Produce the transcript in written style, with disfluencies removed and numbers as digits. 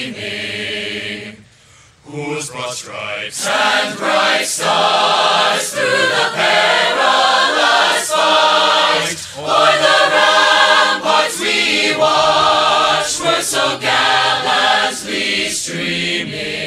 gleaming, whose broad stripes and bright stars through the perilous fight o'er the ramparts we watched were so gallantly streaming.